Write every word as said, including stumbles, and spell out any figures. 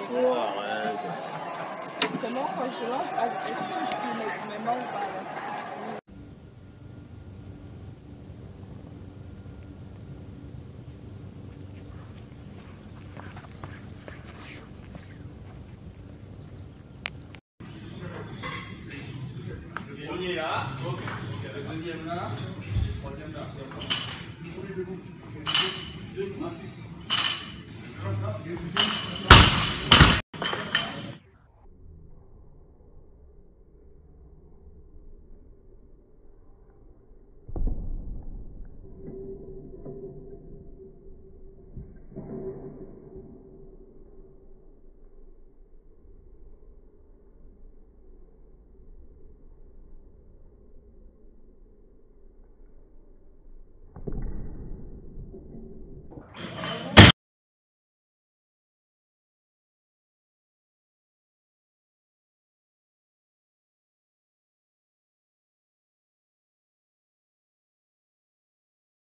Oh, arrête. Comment quand je lance, est-ce que je peux mettre mes mains ou pas là? Premier là, ok. Le deuxième là, le troisième là. Deux, deux, deux, deux, comme ça,